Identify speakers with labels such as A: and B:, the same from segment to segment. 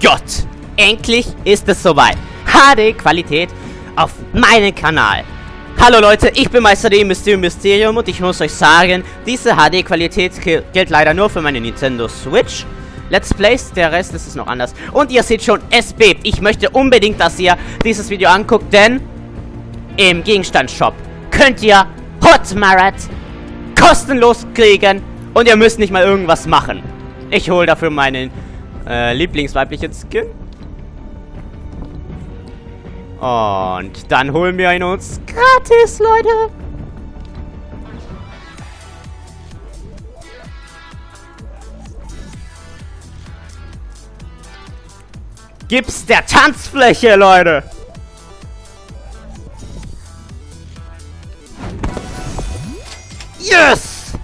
A: Gott! Endlich ist es soweit. HD-Qualität auf meinem Kanal. Hallo Leute, ich bin Meister D Mysterium und ich muss euch sagen, diese HD-Qualität gilt leider nur für meine Nintendo Switch. Let's Plays, der Rest ist es noch anders. Und ihr seht schon, es bebt. Ich möchte unbedingt, dass ihr dieses Video anguckt, denn im Gegenstandsshop könnt ihr Hot Marat kostenlos kriegen und ihr müsst nicht mal irgendwas machen. Ich hole dafür meinen Lieblingsweiblichen Skin. Und dann holen wir ihn uns gratis, Leute. Gibt's der Tanzfläche, Leute. Yes!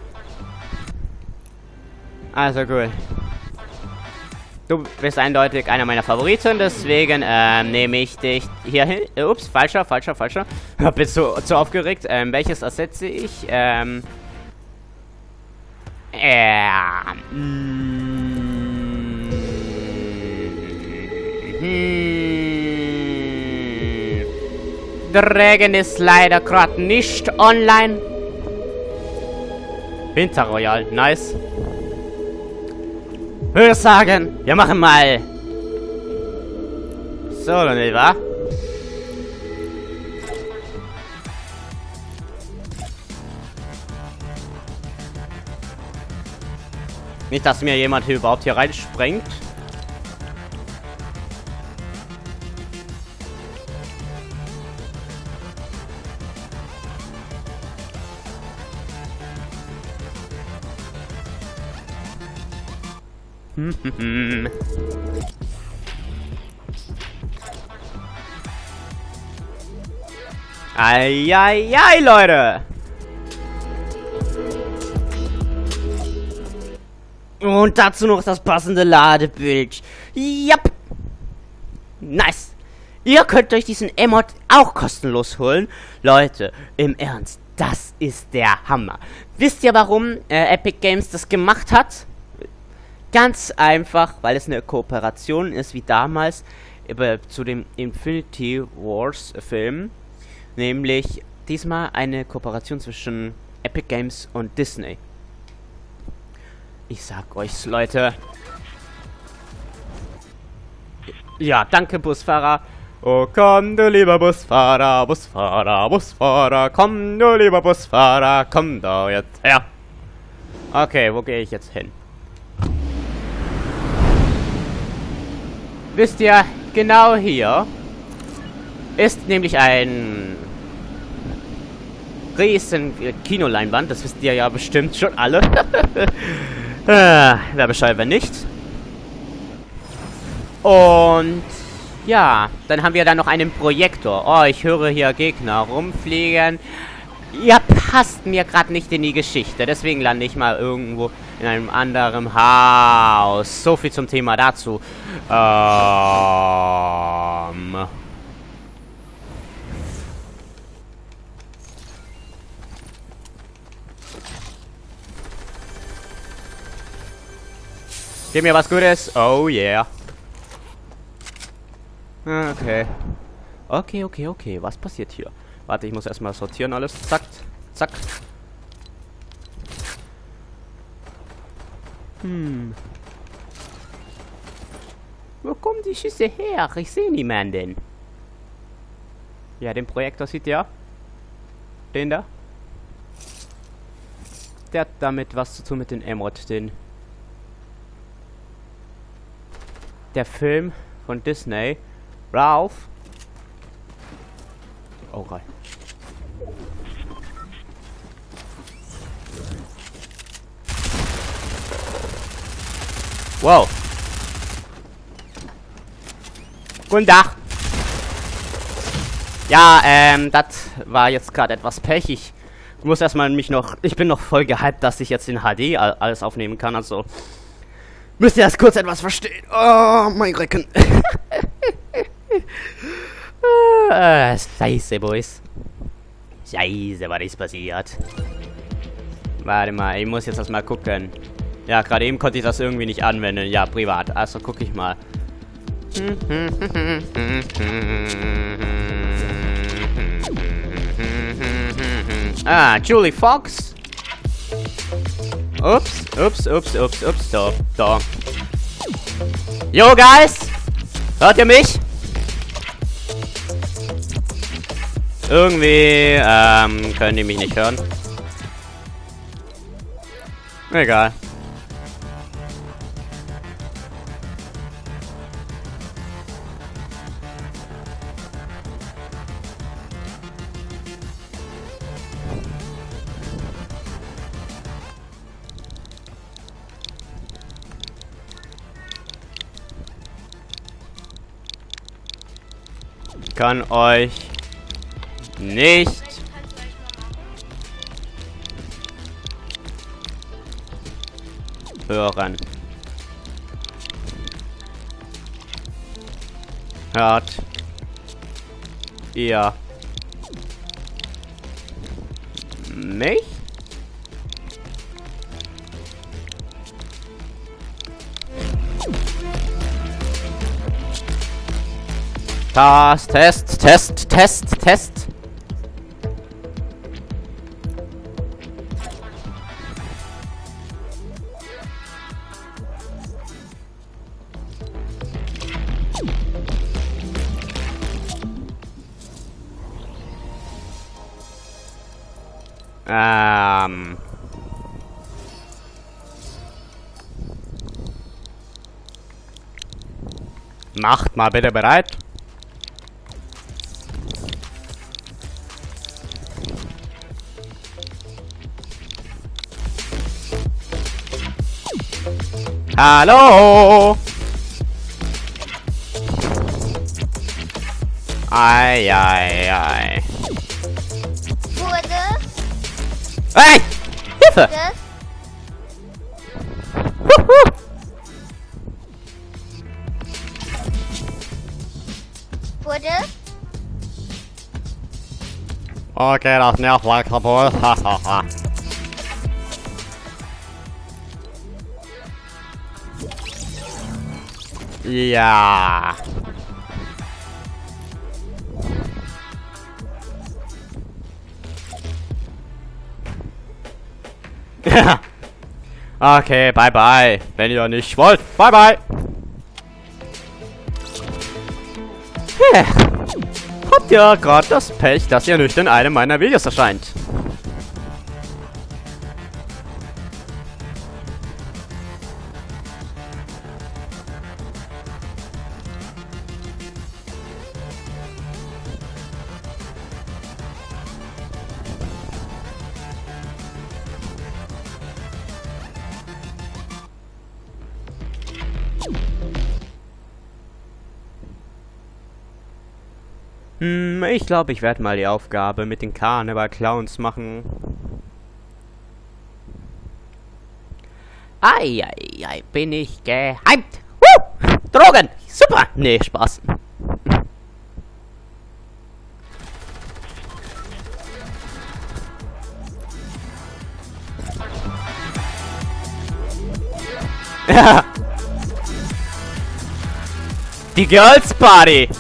A: Also cool. Du bist eindeutig einer meiner Favoriten, deswegen nehme ich dich hier hin. Ups, falscher. Bist du zu aufgeregt? Welches ersetze ich? Dragon ist leider gerade nicht online. Winter Royal, nice. Würde sagen, wir machen mal Solo, nicht wahr? Nicht, dass mir jemand hier überhaupt hier reinsprengt. Eieiei, Leute! Und dazu noch das passende Ladebild. Yep! Nice! Ihr könnt euch diesen Emote auch kostenlos holen. Leute, im Ernst, das ist der Hammer. Wisst ihr, warum Epic Games das gemacht hat? Ganz einfach, weil es eine Kooperation ist, wie damals zu dem Infinity Wars Film. Nämlich diesmal eine Kooperation zwischen Epic Games und Disney. Ich sag euch's, Leute. Ja, danke, Busfahrer. Oh, komm, du lieber Busfahrer, komm, du lieber Busfahrer, komm da jetzt her. Okay, wo gehe ich jetzt hin? Wisst ihr, genau hier ist nämlich ein riesen Kinoleinwand. Das wisst ihr ja bestimmt schon alle. Wer Bescheid, wenn nicht. Und ja, dann haben wir da noch einen Projektor. Oh, ich höre hier Gegner rumfliegen. Ihr passt mir gerade nicht in die Geschichte. Deswegen lande ich mal irgendwo in einem anderen Haus. So viel zum Thema dazu. Gib mir was Gutes. Oh yeah. Okay. Okay. Was passiert hier? Warte, ich muss erstmal sortieren alles. Zack. Zack. Wo kommen die Schüsse her? Ich sehe niemanden. Ja, den Projektor sieht ihr. Den da. Der hat damit was zu tun mit den Emote. Der Film von Disney. Ralph. Oh Gott. Wow. Guten Tag. Ja, das war jetzt gerade etwas Pech. Ich muss erstmal ich bin noch voll gehypt, dass ich jetzt in HD alles aufnehmen kann, also müsst ihr das kurz etwas verstehen. Oh, mein Rücken. Scheiße, Boys. Scheiße, was ist passiert? Warte mal, ich muss jetzt erstmal gucken. Ja, gerade eben konnte ich das irgendwie nicht anwenden. Ja, privat. Also gucke ich mal. Ah, Julie Fox. Ups, da. Yo, Guys! Hört ihr mich? Irgendwie, können die mich nicht hören. Egal. Kann euch nicht hören. Hört ihr mich? Test. Macht mal bitte bereit. Hallo! Ei.
B: Wurde
A: Hey! Hilfe!
B: das
A: Huhu.
B: wurde
A: Okay, das Nervlein kaputt. Hahaha. Ja. Okay, bye bye. Wenn ihr nicht wollt, bye bye. Habt ihr gerade das Pech, dass ihr nicht in einem meiner Videos erscheint? Ich glaube, ich werde mal die Aufgabe mit den Karneval-Clowns machen. Ei, bin ich gehypt. Drogen! Super! Nee, Spaß. Ja. Die Girls Party!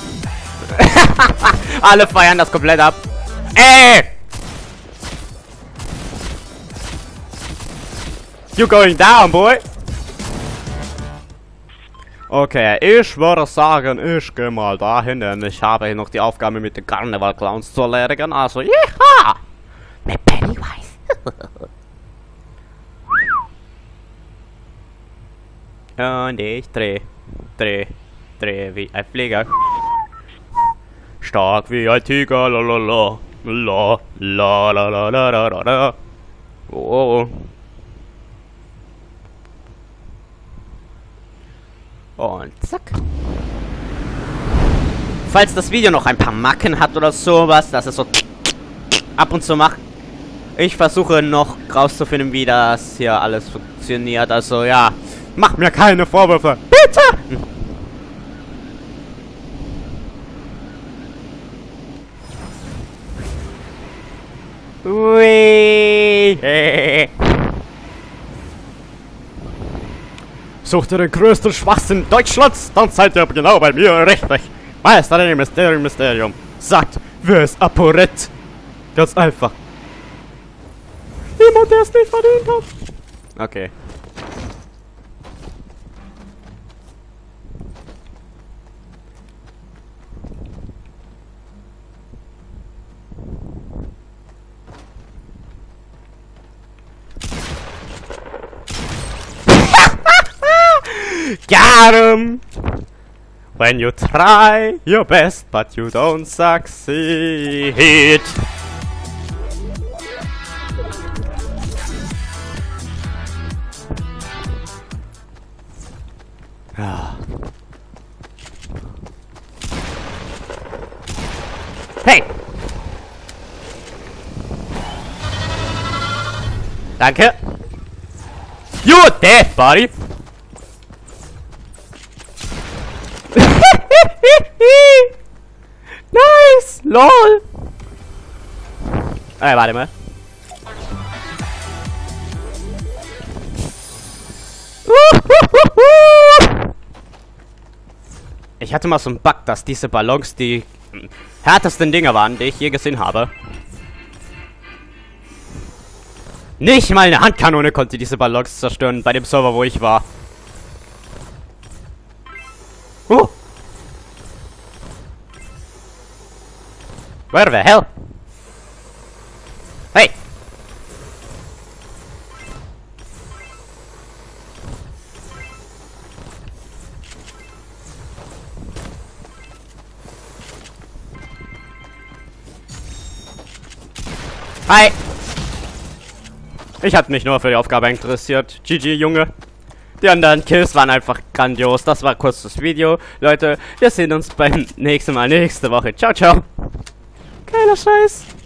A: Alle feiern das komplett ab. Ey! You going down, boy? Okay, ich würde sagen, ich gehe mal dahin, denn ich habe hier noch die Aufgabe mit den Karneval-Clowns zu erledigen. Also, ja! Mit Pennywise. Und ich dreh wie ein Flieger. Stark wie ein Tiger, la. Oh. Und zack. Falls das Video noch ein paar Macken hat oder sowas, dass es so ab und zu macht. Ich versuche noch rauszufinden, wie das hier alles funktioniert. Also ja, mach mir keine Vorwürfe. Bitte! Ui. Sucht ihr den größten Schwachsinn Deutschlands? Dann seid ihr genau bei mir richtig. Meister Mysterium sagt, wer ist ApoRed? Ganz einfach. Jemand, der es nicht verdient hat. Okay. Got him! When you try your best, but you don't succeed. Hey! Danke! You're dead, buddy! Nice! LOL! Warte mal. Ich hatte mal so einen Bug, dass diese Ballons die härtesten Dinger waren, die ich je gesehen habe. Nicht mal eine Handkanone konnte diese Ballons zerstören bei dem Server, wo ich war. Where the hell? Hey! Hi! Ich hatte mich nur für die Aufgabe interessiert. GG, Junge. Die anderen Kills waren einfach grandios. Das war kurz das Video. Leute, wir sehen uns beim nächsten Mal nächste Woche. Ciao, ciao. Geiler Scheiß.